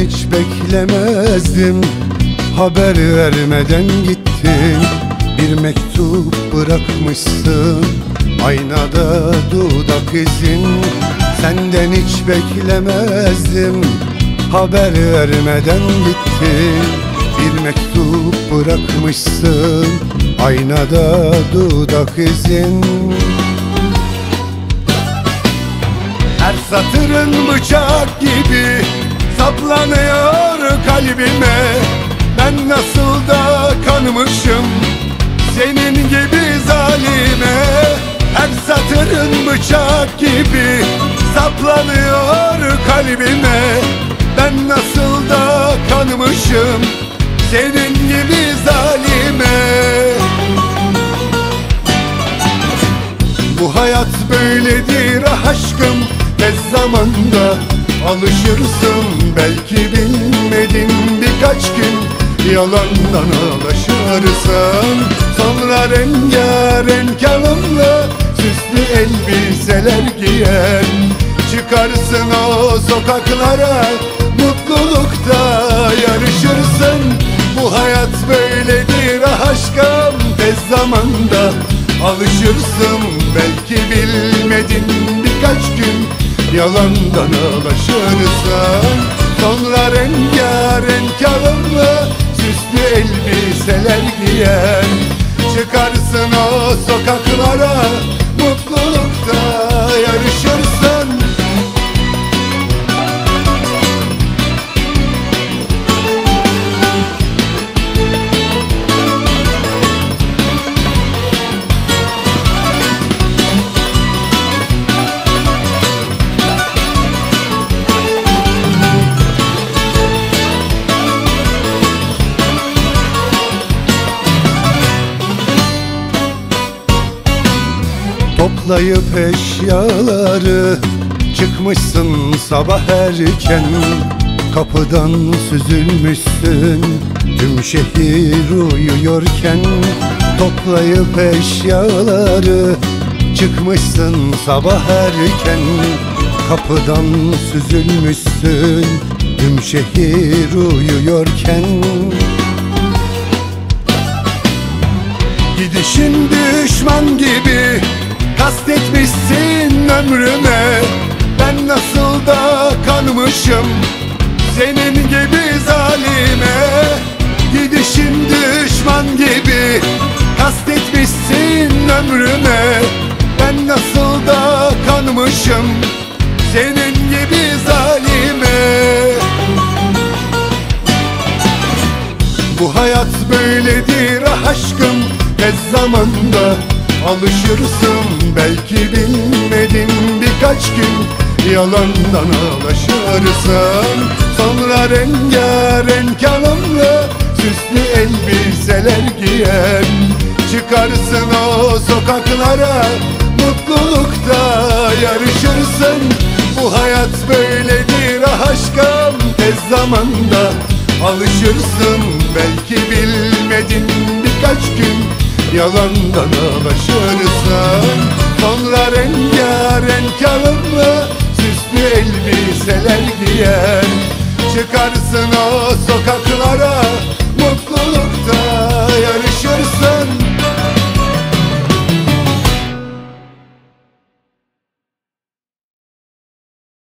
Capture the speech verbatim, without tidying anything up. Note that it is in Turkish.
hiç beklemezdim. Haber vermeden gittin, bir mektup bırakmışsın, aynada dudak izin. Senden hiç beklemezdim, haber vermeden gittin, bir mektup bırakmışsın, aynada dudak izin. Her satırın bıçak gibi saplanıyor kalbime. Ben nasıl da kanmışım senin gibi zalime. Her satırın bıçak gibi saplanıyor kalbime. Ben nasıl da kanmışım senin gibi zalime. Bu hayat böyledir aşkım, tez zamanda alışırsın. Belki bilmedin, birkaç gün yalandan alışırsın. Sonra rengarenk alımlı süslü elbiseler giyer, çıkarsın o sokaklara, mutlulukta yarışırsın. Bu hayat böyledir aşkım, tez zamanda alışırsın. Belki bilmedin, birkaç gün yalandan alışırsın. Sonra rengarenk alımlı süslü elbiseler giyer, çıkarsın o sokaklara, mutlulukta yarışırsın. Toplayıp eşyaları çıkmışsın sabah erken, kapıdan süzülmüşsün tüm şehir uyuyorken. Toplayıp eşyaları çıkmışsın sabah erken, kapıdan süzülmüşsün tüm şehir uyuyorken. Gidişin düşman gibi kastetmişsin ömrüme. Ben nasıl da kanmışım senin gibi zalime. Gidişin düşman gibi kastetmişsin ömrüme. Ben nasıl da kanmışım senin gibi zalime. Bu hayat böyledir aşkım, tez zamanda alışırsın. Belki bilmedin, birkaç gün yalandan alışırsın. Sonra rengarenk alımlı süslü elbiseler giyer, çıkarsın o sokaklara, mutlulukta yarışırsın. Bu hayat böyledir aşkım, tez zamanda alışırsın. Belki bilmedin, birkaç gün yalandan alışırsın. Sonra rengarenk alımlı süslü elbiseler giyer, çıkarsın